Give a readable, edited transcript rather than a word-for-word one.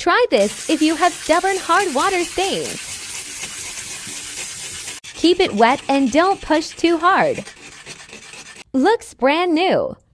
Try this if you have stubborn hard water stains. Keep it wet and don't push too hard. Looks brand new.